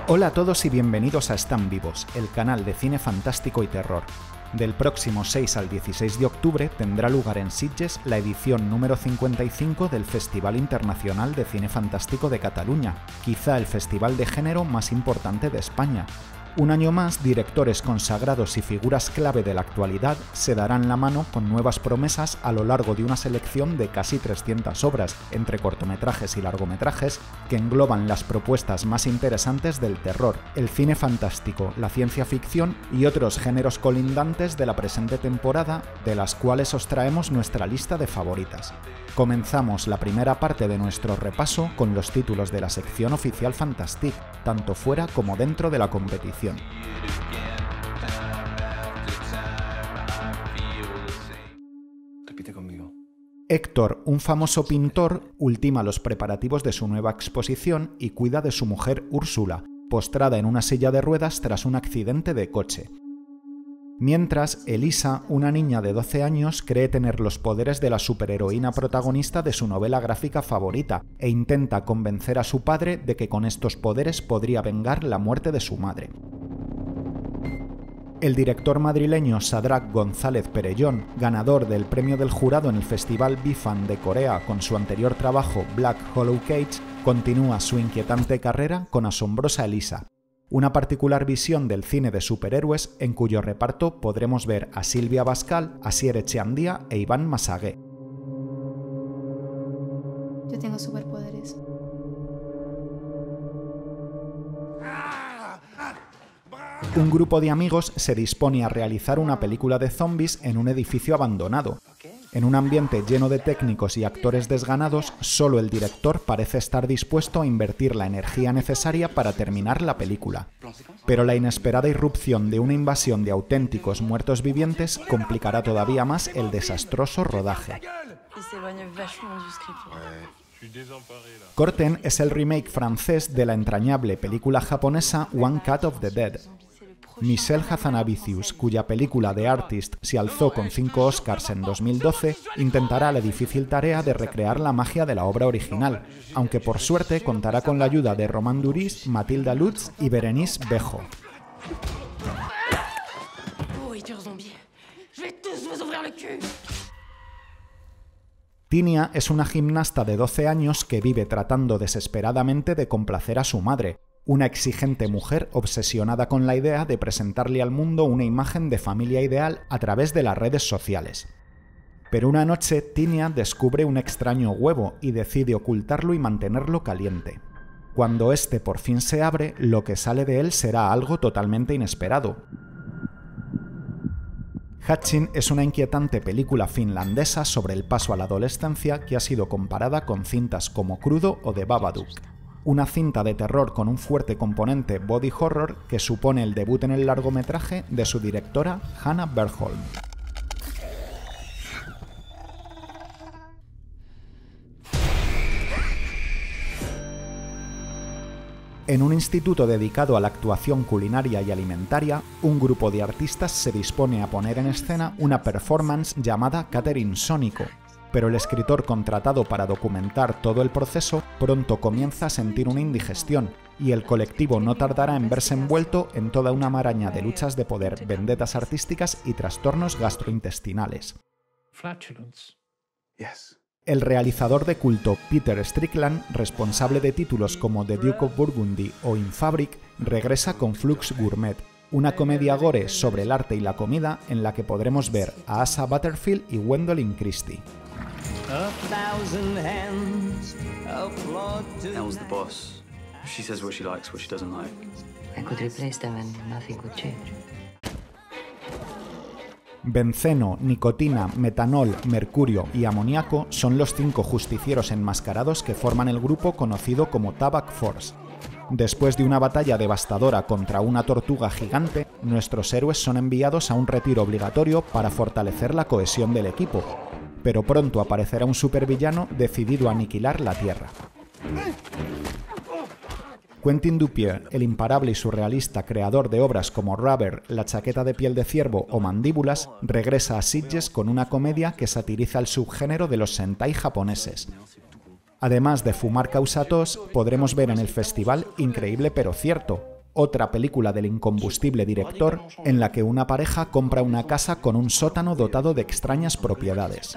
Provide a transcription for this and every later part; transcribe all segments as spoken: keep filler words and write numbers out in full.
Hola a todos y bienvenidos a Están Vivos, el canal de cine fantástico y terror. Del próximo seis al dieciséis de octubre tendrá lugar en Sitges la edición número cincuenta y cinco del Festival Internacional de Cine Fantástico de Cataluña, quizá el festival de género más importante de España. Un año más, directores consagrados y figuras clave de la actualidad se darán la mano con nuevas promesas a lo largo de una selección de casi trescientas obras, entre cortometrajes y largometrajes, que engloban las propuestas más interesantes del terror, el cine fantástico, la ciencia ficción y otros géneros colindantes de la presente temporada, de las cuales os traemos nuestra lista de favoritas. Comenzamos la primera parte de nuestro repaso con los títulos de la sección oficial Fantastic, tanto fuera como dentro de la competición. Repite conmigo. Héctor, un famoso pintor, ultima los preparativos de su nueva exposición y cuida de su mujer Úrsula, postrada en una silla de ruedas tras un accidente de coche. Mientras, Elisa, una niña de doce años, cree tener los poderes de la superheroína protagonista de su novela gráfica favorita e intenta convencer a su padre de que con estos poderes podría vengar la muerte de su madre. El director madrileño Sadrak González Perellón, ganador del premio del jurado en el Festival Bifan de Corea con su anterior trabajo Black Hollow Cage, continúa su inquietante carrera con Asombrosa Elisa, una particular visión del cine de superhéroes en cuyo reparto podremos ver a Silvia Bascal, Asier Echeandía e Iván Masagué. Yo tengo superpoderes. Un grupo de amigos se dispone a realizar una película de zombies en un edificio abandonado. En un ambiente lleno de técnicos y actores desganados, solo el director parece estar dispuesto a invertir la energía necesaria para terminar la película. Pero la inesperada irrupción de una invasión de auténticos muertos vivientes complicará todavía más el desastroso rodaje. Corten es el remake francés de la entrañable película japonesa One Cut of the Dead. Michel Hazanavicius, cuya película The Artist se alzó con cinco Oscars en dos mil doce, intentará la difícil tarea de recrear la magia de la obra original, aunque por suerte contará con la ayuda de Romain Duris, Mathilda Lutz y Bérénice Bejo. Tinia es una gimnasta de doce años que vive tratando desesperadamente de complacer a su madre, una exigente mujer obsesionada con la idea de presentarle al mundo una imagen de familia ideal a través de las redes sociales. Pero una noche, Tinia descubre un extraño huevo y decide ocultarlo y mantenerlo caliente. Cuando este por fin se abre, lo que sale de él será algo totalmente inesperado. Hatchin es una inquietante película finlandesa sobre el paso a la adolescencia que ha sido comparada con cintas como Crudo o The Babadook. Una cinta de terror con un fuerte componente body horror que supone el debut en el largometraje de su directora Hannah Bergholm. En un instituto dedicado a la actuación culinaria y alimentaria, un grupo de artistas se dispone a poner en escena una performance llamada Catering Sónico, pero el escritor contratado para documentar todo el proceso pronto comienza a sentir una indigestión, y el colectivo no tardará en verse envuelto en toda una maraña de luchas de poder, vendetas artísticas y trastornos gastrointestinales. El realizador de culto Peter Strickland, responsable de títulos como The Duke of Burgundy o In Fabric, regresa con Flux Gourmet, una comedia gore sobre el arte y la comida en la que podremos ver a Asa Butterfield y Gwendolyn Christie. A thousand hands applaud to Elle's the boss. She says what she likes, what she doesn't like. I could replace them and nothing could change. Benceno, nicotina, metanol, mercurio y amoníaco son los cinco justicieros enmascarados que forman el grupo conocido como Tabac Force. Después de una batalla devastadora contra una tortuga gigante, nuestros héroes son enviados a un retiro obligatorio para fortalecer la cohesión del equipo, pero pronto aparecerá un supervillano decidido a aniquilar la Tierra. Quentin Dupieux, el imparable y surrealista creador de obras como Rubber, La chaqueta de piel de ciervo o Mandíbulas, regresa a Sitges con una comedia que satiriza el subgénero de los sentai japoneses. Además de fumar causa tos, podremos ver en el festival Increíble pero cierto, otra película del incombustible director en la que una pareja compra una casa con un sótano dotado de extrañas propiedades.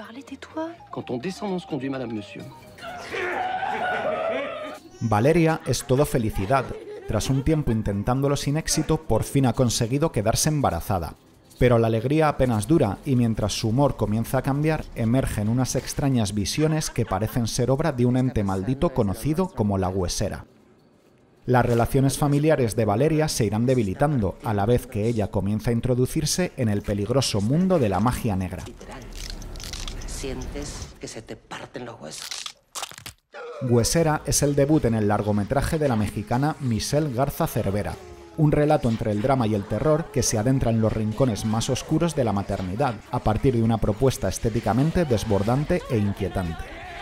Valeria es todo felicidad. Tras un tiempo intentándolo sin éxito, por fin ha conseguido quedarse embarazada. Pero la alegría apenas dura y mientras su humor comienza a cambiar, emergen unas extrañas visiones que parecen ser obra de un ente maldito conocido como la Huesera. Las relaciones familiares de Valeria se irán debilitando, a la vez que ella comienza a introducirse en el peligroso mundo de la magia negra. Sientes que se te parten los huesos. Huesera es el debut en el largometraje de la mexicana Michelle Garza Cervera, un relato entre el drama y el terror que se adentra en los rincones más oscuros de la maternidad, a partir de una propuesta estéticamente desbordante e inquietante.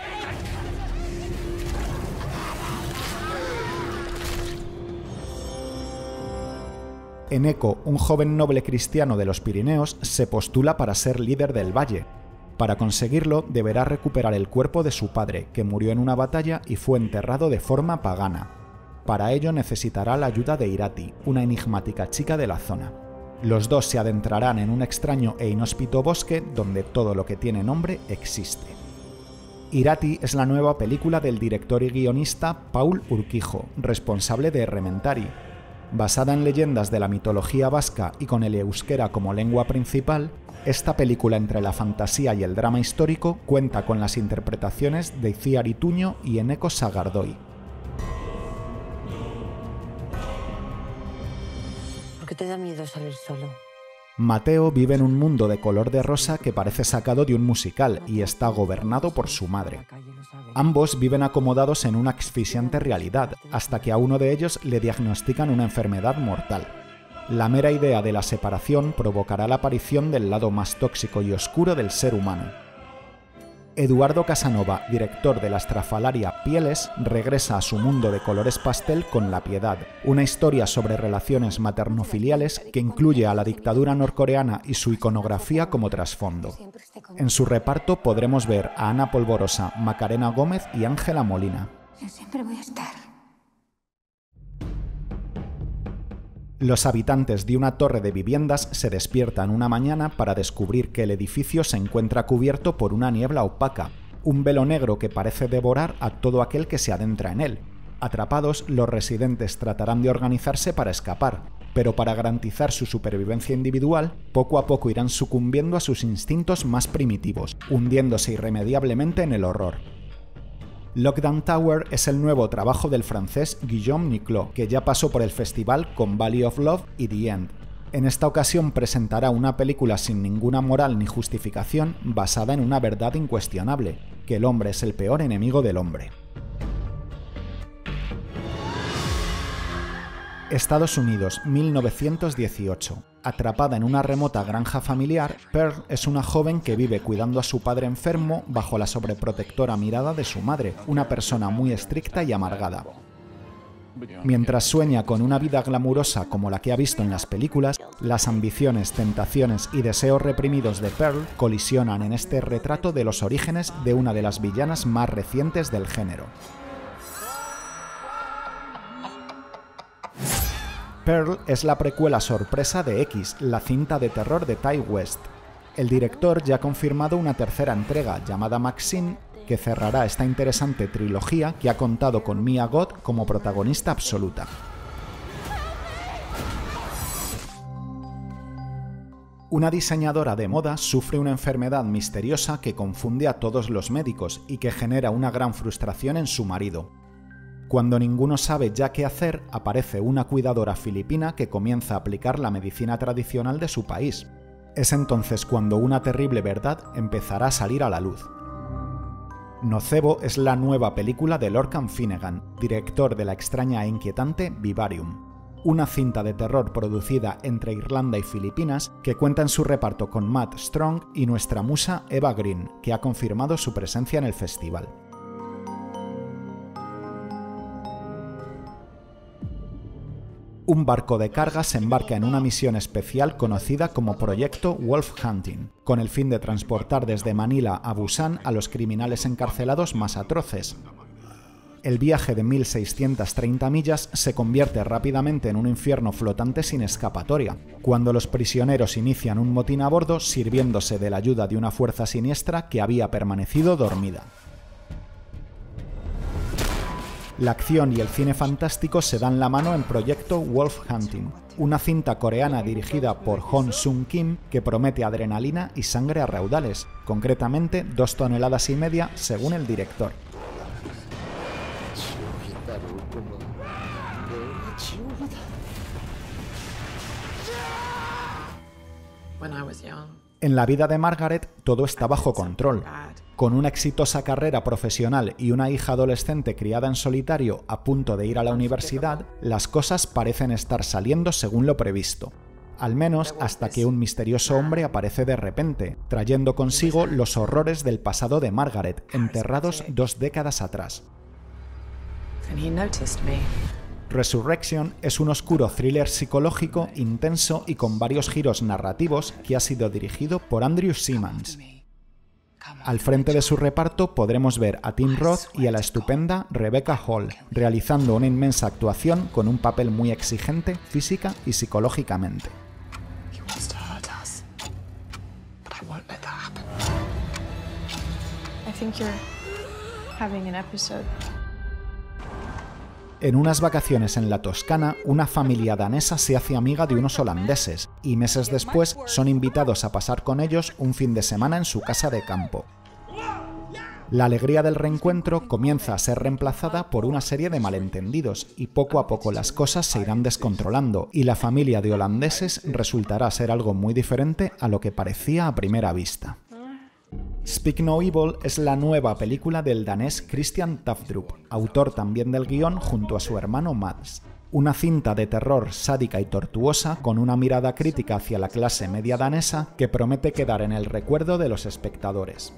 Eneco, un joven noble cristiano de los Pirineos, se postula para ser líder del valle. Para conseguirlo, deberá recuperar el cuerpo de su padre, que murió en una batalla y fue enterrado de forma pagana. Para ello necesitará la ayuda de Irati, una enigmática chica de la zona. Los dos se adentrarán en un extraño e inhóspito bosque donde todo lo que tiene nombre existe. Irati es la nueva película del director y guionista Paul Urquijo, responsable de Errementari. Basada en leyendas de la mitología vasca y con el euskera como lengua principal, esta película entre la fantasía y el drama histórico cuenta con las interpretaciones de Itziar Ituño y Eneko Sagardoy. ¿Por qué te da miedo salir solo? Mateo vive en un mundo de color de rosa que parece sacado de un musical y está gobernado por su madre. Ambos viven acomodados en una asfixiante realidad, hasta que a uno de ellos le diagnostican una enfermedad mortal. La mera idea de la separación provocará la aparición del lado más tóxico y oscuro del ser humano. Eduardo Casanova, director de la estrafalaria Pieles, regresa a su mundo de colores pastel con La Piedad, una historia sobre relaciones maternofiliales que incluye a la dictadura norcoreana y su iconografía como trasfondo. En su reparto podremos ver a Ana Polvorosa, Macarena Gómez y Ángela Molina. Yo siempre voy a estar. Los habitantes de una torre de viviendas se despiertan una mañana para descubrir que el edificio se encuentra cubierto por una niebla opaca, un velo negro que parece devorar a todo aquel que se adentra en él. Atrapados, los residentes tratarán de organizarse para escapar, pero para garantizar su supervivencia individual, poco a poco irán sucumbiendo a sus instintos más primitivos, hundiéndose irremediablemente en el horror. Lockdown Tower es el nuevo trabajo del francés Guillaume Niclot, que ya pasó por el festival con Valley of Love y The End. En esta ocasión presentará una película sin ninguna moral ni justificación, basada en una verdad incuestionable, que el hombre es el peor enemigo del hombre. Estados Unidos, mil novecientos dieciocho. Atrapada en una remota granja familiar, Pearl es una joven que vive cuidando a su padre enfermo bajo la sobreprotectora mirada de su madre, una persona muy estricta y amargada. Mientras sueña con una vida glamurosa como la que ha visto en las películas, las ambiciones, tentaciones y deseos reprimidos de Pearl colisionan en este retrato de los orígenes de una de las villanas más recientes del género. Pearl es la precuela sorpresa de X, la cinta de terror de Ti West. El director ya ha confirmado una tercera entrega, llamada Maxine, que cerrará esta interesante trilogía que ha contado con Mia Goth como protagonista absoluta. Una diseñadora de moda sufre una enfermedad misteriosa que confunde a todos los médicos y que genera una gran frustración en su marido. Cuando ninguno sabe ya qué hacer, aparece una cuidadora filipina que comienza a aplicar la medicina tradicional de su país. Es entonces cuando una terrible verdad empezará a salir a la luz. Nocebo es la nueva película de Lorcan Finnegan, director de la extraña e inquietante Vivarium, una cinta de terror producida entre Irlanda y Filipinas que cuenta en su reparto con Matt Strong y nuestra musa Eva Green, que ha confirmado su presencia en el festival. Un barco de carga se embarca en una misión especial conocida como Proyecto Wolf Hunting, con el fin de transportar desde Manila a Busan a los criminales encarcelados más atroces. El viaje de mil seiscientas treinta millas se convierte rápidamente en un infierno flotante sin escapatoria, cuando los prisioneros inician un motín a bordo sirviéndose de la ayuda de una fuerza siniestra que había permanecido dormida. La acción y el cine fantástico se dan la mano en Proyecto Wolf Hunting, una cinta coreana dirigida por Hong Sung-kim que promete adrenalina y sangre a raudales, concretamente dos toneladas y media según el director. En la vida de Margaret todo está bajo control. Con una exitosa carrera profesional y una hija adolescente criada en solitario a punto de ir a la universidad, las cosas parecen estar saliendo según lo previsto. Al menos hasta que un misterioso hombre aparece de repente, trayendo consigo los horrores del pasado de Margaret, enterrados dos décadas atrás. Resurrection es un oscuro thriller psicológico, intenso y con varios giros narrativos que ha sido dirigido por Andrew Simmons. Al frente de su reparto podremos ver a Tim Roth y a la estupenda Rebecca Hall, realizando una inmensa actuación con un papel muy exigente física y psicológicamente. En unas vacaciones en la Toscana, una familia danesa se hace amiga de unos holandeses y meses después son invitados a pasar con ellos un fin de semana en su casa de campo. La alegría del reencuentro comienza a ser reemplazada por una serie de malentendidos y poco a poco las cosas se irán descontrolando y la familia de holandeses resultará ser algo muy diferente a lo que parecía a primera vista. Speak No Evil es la nueva película del danés Christian Tafdrup, autor también del guión junto a su hermano Mads. Una cinta de terror sádica y tortuosa con una mirada crítica hacia la clase media danesa que promete quedar en el recuerdo de los espectadores.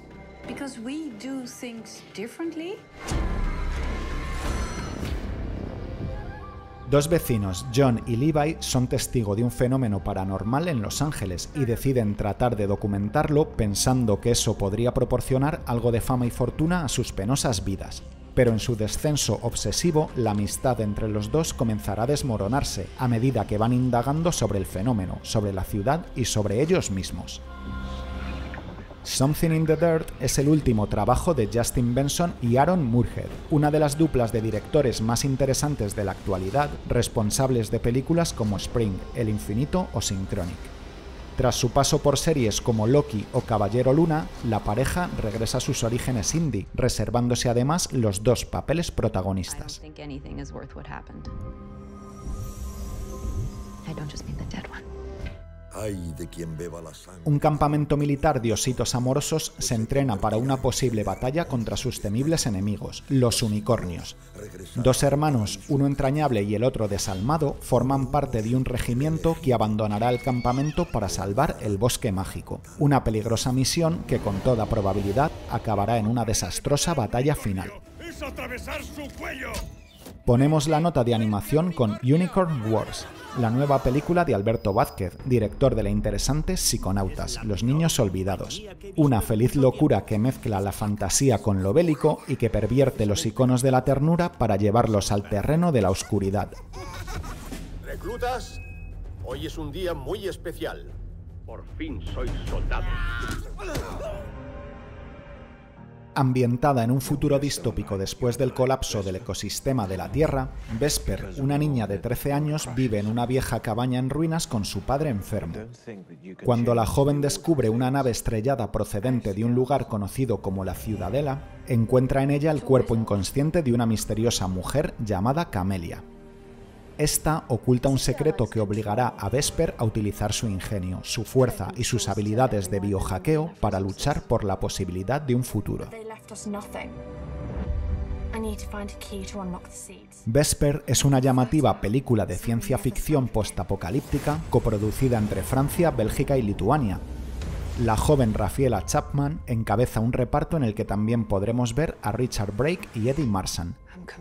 Dos vecinos, John y Levi, son testigos de un fenómeno paranormal en Los Ángeles y deciden tratar de documentarlo pensando que eso podría proporcionar algo de fama y fortuna a sus penosas vidas. Pero en su descenso obsesivo, la amistad entre los dos comenzará a desmoronarse a medida que van indagando sobre el fenómeno, sobre la ciudad y sobre ellos mismos. Something in the Dirt es el último trabajo de Justin Benson y Aaron Moorhead, una de las duplas de directores más interesantes de la actualidad, responsables de películas como Spring, El Infinito o Synchronic. Tras su paso por series como Loki o Caballero Luna, la pareja regresa a sus orígenes indie, reservándose además los dos papeles protagonistas. Un campamento militar de ositos amorosos se entrena para una posible batalla contra sus temibles enemigos, los unicornios. Dos hermanos, uno entrañable y el otro desalmado, forman parte de un regimiento que abandonará el campamento para salvar el bosque mágico. Una peligrosa misión que con toda probabilidad acabará en una desastrosa batalla final. Ponemos la nota de animación con Unicorn Wars, la nueva película de Alberto Vázquez, director de la interesante Psiconautas, Los niños olvidados. Una feliz locura que mezcla la fantasía con lo bélico y que pervierte los iconos de la ternura para llevarlos al terreno de la oscuridad. Reclutas, hoy es un día muy especial. Por fin sois soldados. Ambientada en un futuro distópico después del colapso del ecosistema de la Tierra, Vesper, una niña de trece años, vive en una vieja cabaña en ruinas con su padre enfermo. Cuando la joven descubre una nave estrellada procedente de un lugar conocido como la Ciudadela, encuentra en ella el cuerpo inconsciente de una misteriosa mujer llamada Camelia. Esta oculta un secreto que obligará a Vesper a utilizar su ingenio, su fuerza y sus habilidades de biohackeo para luchar por la posibilidad de un futuro. Vesper es una llamativa película de ciencia ficción postapocalíptica coproducida entre Francia, Bélgica y Lituania. La joven Raffaella Chapman encabeza un reparto en el que también podremos ver a Richard Brake y Eddie Marsan.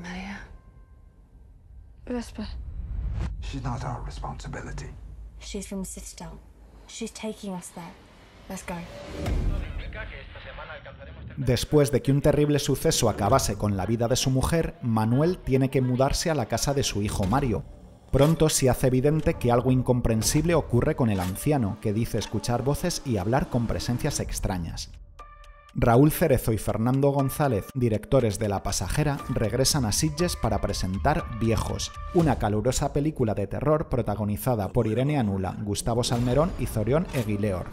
Vesper. She's not our responsibility. She's from Citadel. She's taking us there. Let's go. Después de que un terrible suceso acabase con la vida de su mujer, Manuel tiene que mudarse a la casa de su hijo Mario. Pronto se hace evidente que algo incomprensible ocurre con el anciano, que dice escuchar voces y hablar con presencias extrañas. Raúl Cerezo y Fernando González, directores de La Pasajera, regresan a Sitges para presentar Viejos, una calurosa película de terror protagonizada por Irene Anula, Gustavo Salmerón y Zorión Eguileor.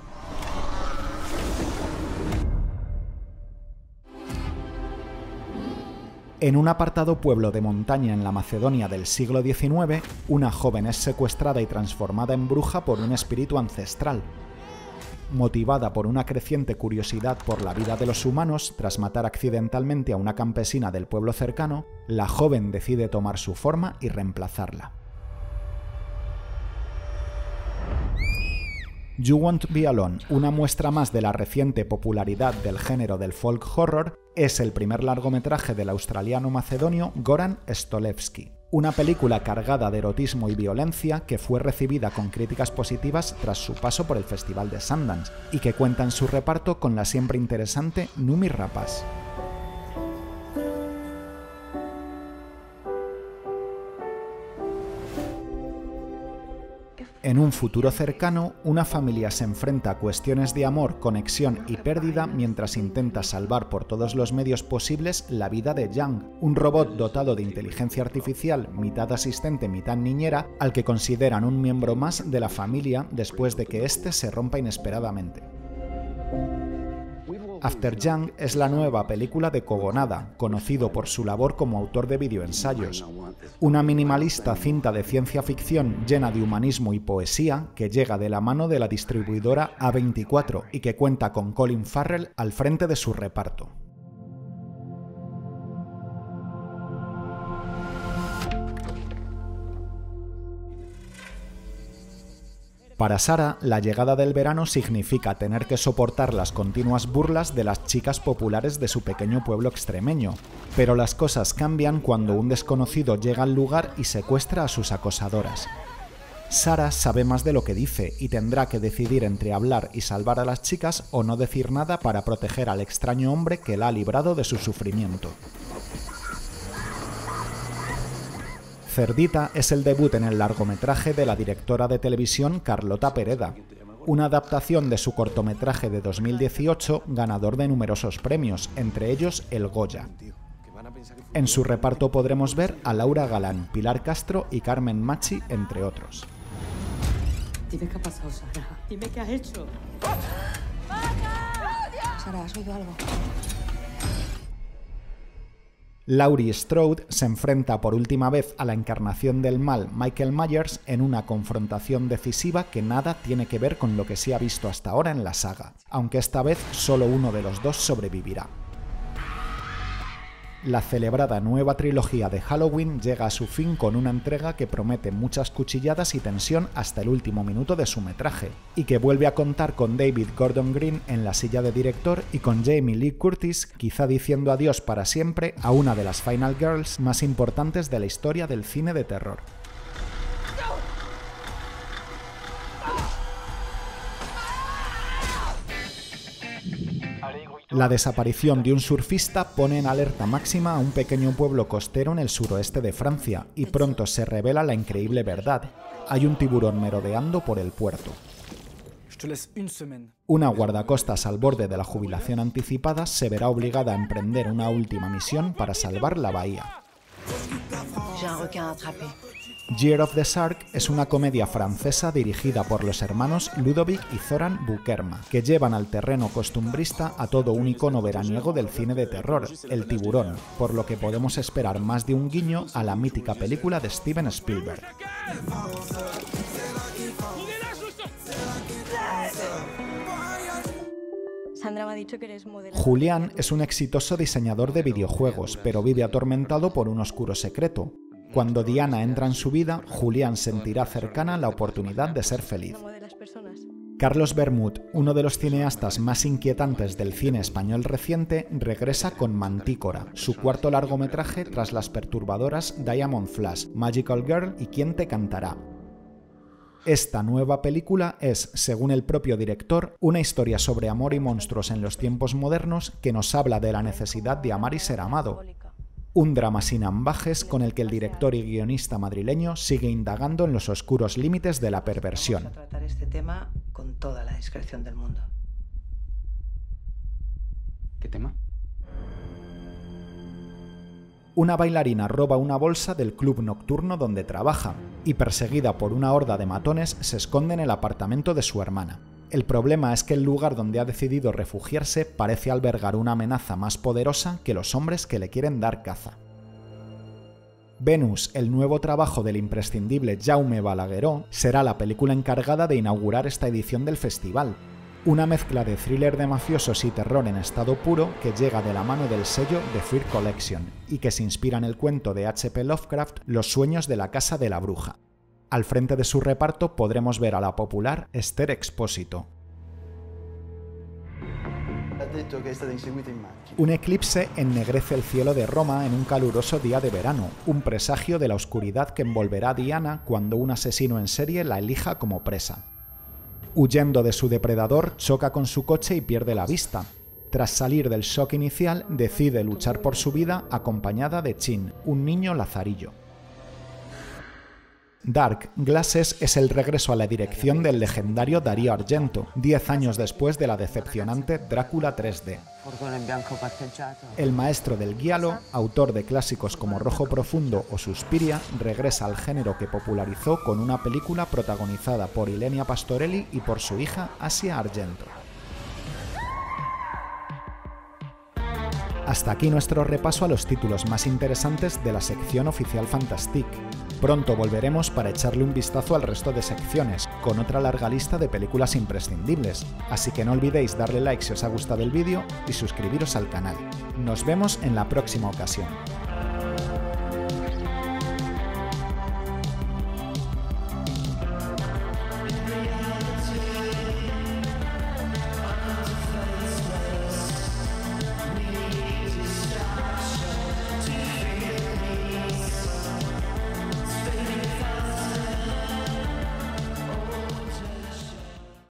En un apartado pueblo de montaña en la Macedonia del siglo diecinueve, una joven es secuestrada y transformada en bruja por un espíritu ancestral. Motivada por una creciente curiosidad por la vida de los humanos, tras matar accidentalmente a una campesina del pueblo cercano, la joven decide tomar su forma y reemplazarla. You Won't Be Alone, una muestra más de la reciente popularidad del género del folk horror, es el primer largometraje del australiano macedonio Goran Stolevski. Una película cargada de erotismo y violencia que fue recibida con críticas positivas tras su paso por el Festival de Sundance y que cuenta en su reparto con la siempre interesante Noomi Rapace. En un futuro cercano, una familia se enfrenta a cuestiones de amor, conexión y pérdida mientras intenta salvar por todos los medios posibles la vida de Young, un robot dotado de inteligencia artificial, mitad asistente, mitad niñera, al que consideran un miembro más de la familia después de que éste se rompa inesperadamente. After Young es la nueva película de Kogonada, conocido por su labor como autor de videoensayos. Una minimalista cinta de ciencia ficción llena de humanismo y poesía que llega de la mano de la distribuidora A veinticuatro y que cuenta con Colin Farrell al frente de su reparto. Para Sara, la llegada del verano significa tener que soportar las continuas burlas de las chicas populares de su pequeño pueblo extremeño, pero las cosas cambian cuando un desconocido llega al lugar y secuestra a sus acosadoras. Sara sabe más de lo que dice y tendrá que decidir entre hablar y salvar a las chicas o no decir nada para proteger al extraño hombre que la ha librado de su sufrimiento. Cerdita es el debut en el largometraje de la directora de televisión Carlota Pereda, una adaptación de su cortometraje de dos mil dieciocho ganador de numerosos premios, entre ellos el Goya. En su reparto podremos ver a Laura Galán, Pilar Castro y Carmen Machi, entre otros. Dime qué ha pasado, Sara. Dime qué has hecho. Sara, ¿has oído algo? Laurie Strode se enfrenta por última vez a la encarnación del mal Michael Myers en una confrontación decisiva que nada tiene que ver con lo que se ha visto hasta ahora en la saga, aunque esta vez solo uno de los dos sobrevivirá. La celebrada nueva trilogía de Halloween llega a su fin con una entrega que promete muchas cuchilladas y tensión hasta el último minuto de su metraje, y que vuelve a contar con David Gordon Green en la silla de director y con Jamie Lee Curtis, quizá diciendo adiós para siempre a una de las Final Girls más importantes de la historia del cine de terror. La desaparición de un surfista pone en alerta máxima a un pequeño pueblo costero en el suroeste de Francia, y pronto se revela la increíble verdad: hay un tiburón merodeando por el puerto. Una guardacostas al borde de la jubilación anticipada se verá obligada a emprender una última misión para salvar la bahía. Year of the Shark es una comedia francesa dirigida por los hermanos Ludovic y Zoran Bukerma, que llevan al terreno costumbrista a todo un icono veraniego del cine de terror, El tiburón, por lo que podemos esperar más de un guiño a la mítica película de Steven Spielberg. Sandra me ha dicho que eres modelo. Julián es un exitoso diseñador de videojuegos, pero vive atormentado por un oscuro secreto. Cuando Diana entra en su vida, Julián sentirá cercana la oportunidad de ser feliz. Carlos Bermud, uno de los cineastas más inquietantes del cine español reciente, regresa con Mantícora, su cuarto largometraje tras las perturbadoras Diamond Flash, Magical Girl y ¿Quién te cantará?. Esta nueva película es, según el propio director, una historia sobre amor y monstruos en los tiempos modernos que nos habla de la necesidad de amar y ser amado. Un drama sin ambajes con el que el director y guionista madrileño sigue indagando en los oscuros límites de la perversión. Vamos a tratar este tema con toda la discreción del mundo. ¿Qué tema? Una bailarina roba una bolsa del club nocturno donde trabaja y, perseguida por una horda de matones, se esconde en el apartamento de su hermana. El problema es que el lugar donde ha decidido refugiarse parece albergar una amenaza más poderosa que los hombres que le quieren dar caza. Venus, el nuevo trabajo del imprescindible Jaume Balagueró, será la película encargada de inaugurar esta edición del festival. Una mezcla de thriller de mafiosos y terror en estado puro que llega de la mano del sello The Fear Collection y que se inspira en el cuento de H P Lovecraft Los sueños de la casa de la bruja. Al frente de su reparto podremos ver a la popular Esther Expósito. Un eclipse ennegrece el cielo de Roma en un caluroso día de verano, un presagio de la oscuridad que envolverá a Diana cuando un asesino en serie la elija como presa. Huyendo de su depredador, choca con su coche y pierde la vista. Tras salir del shock inicial, decide luchar por su vida acompañada de Chin, un niño lazarillo. Dark Glasses es el regreso a la dirección del legendario Dario Argento, diez años después de la decepcionante Drácula tres D. El maestro del giallo, autor de clásicos como Rojo Profundo o Suspiria, regresa al género que popularizó con una película protagonizada por Ilenia Pastorelli y por su hija Asia Argento. Hasta aquí nuestro repaso a los títulos más interesantes de la sección oficial Fantastic. Pronto volveremos para echarle un vistazo al resto de secciones, con otra larga lista de películas imprescindibles, así que no olvidéis darle like si os ha gustado el vídeo y suscribiros al canal. Nos vemos en la próxima ocasión.